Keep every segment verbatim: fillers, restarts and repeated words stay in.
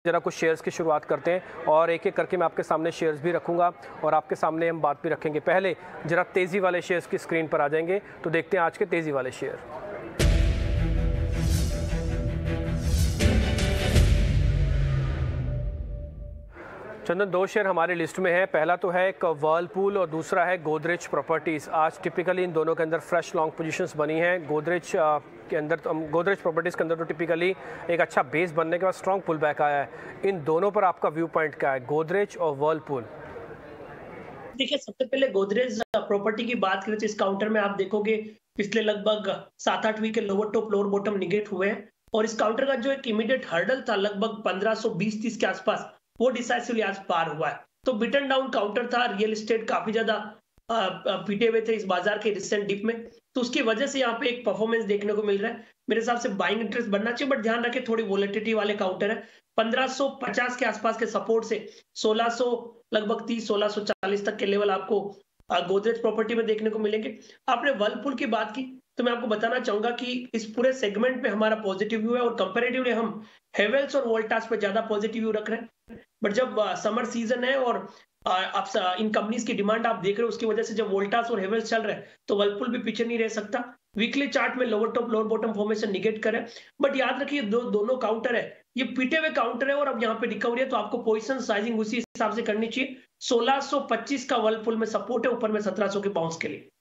जरा कुछ शेयर्स की शुरुआत करते हैं और एक एक करके मैं आपके सामने शेयर्स भी रखूंगा और आपके सामने हम बात भी रखेंगे। पहले जरा तेज़ी वाले शेयर्स की स्क्रीन पर आ जाएंगे तो देखते हैं आज के तेज़ी वाले शेयर। चंदन, दो शेयर हमारी लिस्ट में है। पहला तो है एक वर्लपूल और दूसरा है गोदरेज प्रॉपर्टीज़। आज टिपिकली इन दोनों के अंदर फ्रेश लॉन्ग पोजीशंस बनी हैं। गोदरेज के अंदर तो गोदरेज प्रॉपर्टीज़ के अंदर तो टिपिकली एक अच्छा बेस बनने के बाद स्ट्रॉन्ग पुल बैक आया है। इन दोनों पर आपका व्यू पॉइंट क्या है, गोदरेज और वर्लपूल? देखिए, सबसे पहले गोदरेज प्रॉपर्टी की बात करें तो इस काउंटर में आप देखोगे पिछले लगभग सात आठ वीक के lower top lower bottom negate हुए हैं और इस काउंटर का जो एक इमीडिएट हर्डल था लगभग पंद्रह सौ बीस तीस के आसपास, वो डिसाइसिवली आज पार हुआ है। तो बिटन डाउन काउंटर था, रियल एस्टेट काफी ज्यादा पीटे हुए थे इस बाजार के रिसेंट डिप में, तो उसकी वजह से यहाँ पे एक परफॉर्मेंस देखने को मिल रहा है। मेरे हिसाब से बाइंग इंटरेस्ट बनना चाहिए, बट ध्यान रखें थोड़ी वोलेटिलिटी वाले काउंटर है। पंद्रह सौ पचास के आसपास के सपोर्ट से सोलह सौ लगभग तीस सोलह सौ चालीस तक के लेवल आपको गोदरेज प्रॉपर्टी में देखने को मिलेंगे। आपने वर्लपूल की बात की तो मैं आपको बताना चाहूंगा कि इस पूरे सेगमेंट में हमारा पॉजिटिव व्यू है और कंपैरेटिवली हम हेवेल्स और वोल्टास पे ज्यादा पॉजिटिव व्यू रख रहे हैं। बट जब समर सीजन है और आप इन कंपनीज की डिमांड आप देख रहे हो, उसकी वजह से जब वोल्टास और हेवेल्स चल रहे हैं तो वर्लपूल भी पीछे नहीं रह सकता। वीकली चार्ट में lower top lower bottom formation negate करे, बट याद रखिए दो दोनों काउंटर है, ये पीटे हुए काउंटर है और अब यहाँ पे रिकवरी है, तो आपको पोजीशन साइजिंग उसी हिसाब से करनी चाहिए। सोलह सौ पच्चीस का वर्लपूल में सपोर्ट है, ऊपर में सत्रह सौ के बाउंस के लिए।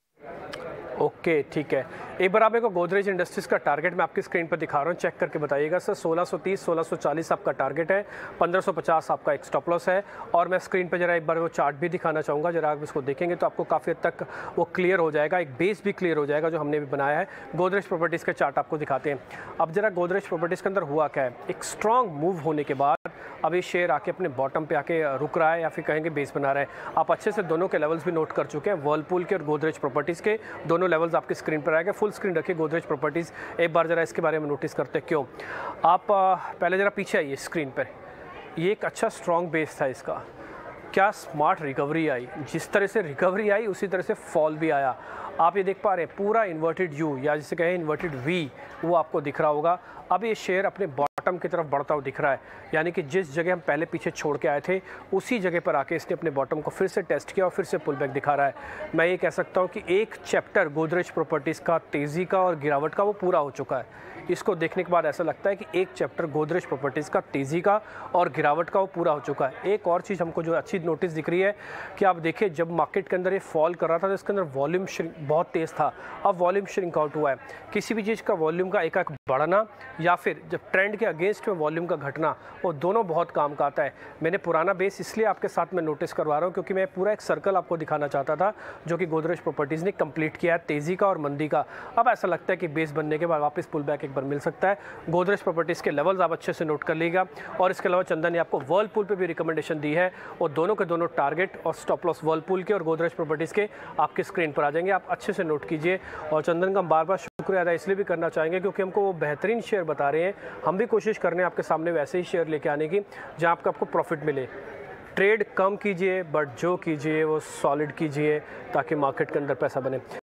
ओके okay, ठीक है। एक बार आप मेरे को गोदरेज इंडस्ट्रीज का टारगेट मैं आपकी स्क्रीन पर दिखा रहा हूँ, चेक करके बताइएगा सर। सोलह सौ तीस सोलह सौ चालीस आपका टारगेट है, पंद्रह सौ पचास आपका एक स्टॉप लॉस है। और मैं स्क्रीन पर जरा एक बार वो चार्ट भी दिखाना चाहूँगा, जरा आप इसको देखेंगे तो आपको काफ़ी हद तक वो क्लियर हो जाएगा, एक बेस भी क्लियर हो जाएगा जो हमने भी बनाया है। गोदरेज प्रॉपर्टीज़ के चार्ट आपको दिखाते हैं। अब जरा गोदरेज प्रॉपर्टीज़ के अंदर हुआ क्या है, एक स्ट्रॉन्ग मूव होने के बाद अब ये शेयर आके अपने बॉटम पे आके रुक रहा है या फिर कहेंगे बेस बना रहा है। आप अच्छे से दोनों के लेवल्स भी नोट कर चुके हैं, वर्लपूल के और गोदरेज प्रॉपर्टीज़ के दोनों लेवल्स आपकी स्क्रीन पर आएगा। फुल स्क्रीन रखिए गोदरेज प्रॉपर्टीज़, एक बार जरा इसके बारे में नोटिस करते हैं क्यों। आप पहले जरा पीछे आइए स्क्रीन पर, ये एक अच्छा स्ट्रॉन्ग बेस था इसका, क्या स्मार्ट रिकवरी आई। जिस तरह से रिकवरी आई उसी तरह से फॉल भी आया। आप ये देख पा रहे हैं पूरा इन्वर्टेड यू या जिसे कहें इन्वर्टेड वी, वो आपको दिख रहा होगा। अब ये शेयर अपने बॉटम की तरफ बढ़ता हुआ दिख रहा है, यानी कि जिस जगह हम पहले पीछे छोड़ के आए थे उसी जगह पर आके इसने अपने बॉटम को फिर से टेस्ट किया और फिर से पुल बैक दिखा रहा है। मैं ये कह सकता हूँ कि एक चैप्टर गोदरेज प्रॉपर्टीज़ का तेज़ी का और गिरावट का वो पूरा हो चुका है। इसको देखने के बाद ऐसा लगता है कि एक चैप्टर गोदरेज प्रॉपर्टीज़ का तेज़ी का और गिरावट का वो पूरा हो चुका है। एक और चीज़ हमको जो अच्छी नोटिस दिख रही है कि आप देखिए जब मार्केट के अंदर ये फॉल कर रहा था तो इसके अंदर वॉल्यूम बहुत तेज़ था, अब वॉल्यूम श्रिंक आउट हुआ है। किसी भी चीज़ का वॉल्यूम का एक एक बढ़ना या फिर जब ट्रेंड के अगेंस्ट में वॉल्यूम का घटना, वो दोनों बहुत काम का आता है। मैंने पुराना बेस इसलिए आपके साथ में नोटिस करवा रहा हूँ क्योंकि मैं पूरा एक सर्कल आपको दिखाना चाहता था जो कि गोदरेज प्रॉपर्टीज़ ने कंप्लीट किया है, तेज़ी का और मंदी का। अब ऐसा लगता है कि बेस बनने के बाद वापस पुल बैक एक बार मिल सकता है। गोदरेज प्रॉपर्टीज़ के लेवल्स आप अच्छे से नोट कर लीजिएगा। और इसके अलावा चंदन ने आपको वर्लपूल पे भी रिकमेंडेशन दी है और दोनों के दोनों टारगेट और स्टॉप लॉस वर्लपूल के और गोदरेज प्रॉपर्टीज़ के आपकी स्क्रीन पर आ जाएंगे, आप अच्छे से नोट कीजिए। और चंदन का बार बार शुक्रिया अदा इसलिए भी करना चाहेंगे क्योंकि हमको वो बेहतरीन शेयर बता रहे हैं, हम भी कोशिश कर रहे हैं आपके सामने वैसे ही शेयर लेके आने की जहाँ आपको आपको प्रॉफिट मिले। ट्रेड कम कीजिए बट जो कीजिए वो सॉलिड कीजिए ताकि मार्केट के अंदर पैसा बने।